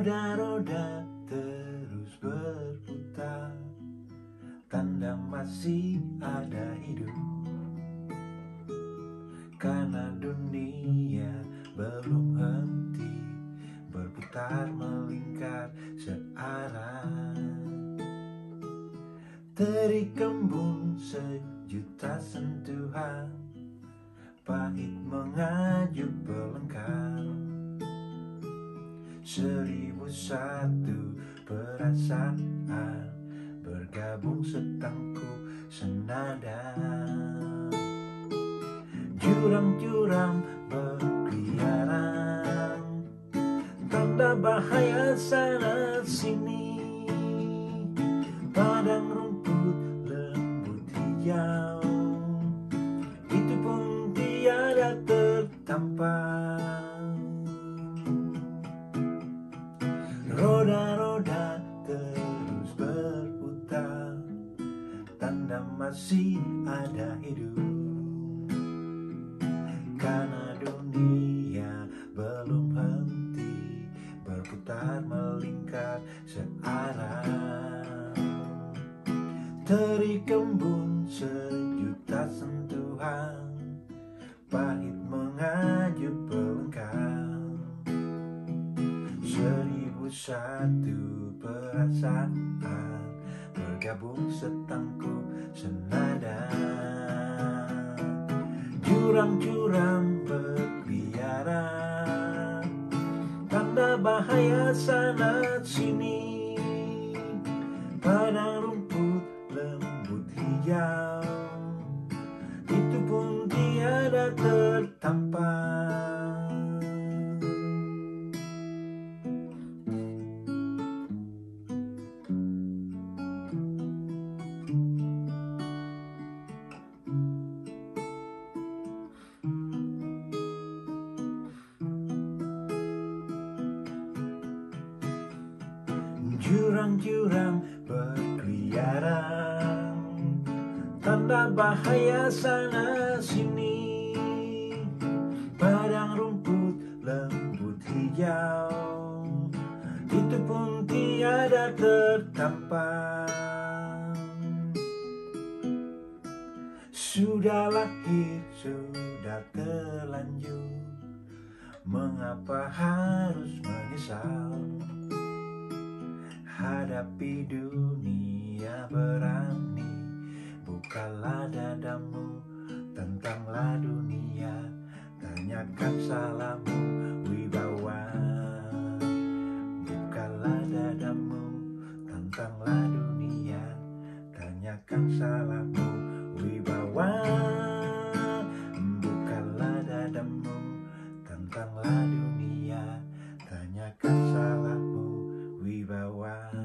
Roda-roda terus berputar, tanda masih ada hidup. Karena dunia belum henti berputar melingkar searah. Terikembun sejuta sentuhan, pahit mengajuk pelengkap. 1001 perasaan bergabung setangkup senada. Jurang-jurang berkeliaran, tanda bahaya sana sini. Padang rumput lembut hijau, itu pun tiada tertampar. Roda-roda terus berputar, tanda masih ada hidup. Karena dunia belum henti berputar melingkar searah. Terikembun sejuta sentuhan, pahit mengajuk pelengkap. 1001 perasaan bergabung setangkup senada. Jurang-jurang berkeliaran, tanda bahaya sana sini. Padang rumput lembut hijau, itu pun tiada tertampar. Jurang-jurang berkeliaran, tanda bahaya sana sini. Padang rumput lembut hijau, itu pun tiada tertampar. Sudah lahir, sudah terlanjur, mengapa harus menyesal? Hadapi dunia berani, bukalah dadamu, tentanglah dunia, tanyakan salahmu wibawa. Bukalah dadamu, tentanglah dunia, tanyakan salahmu wibawa. Bukalah dadamu, tentanglah dunia, tanyakan salahmu wibawa.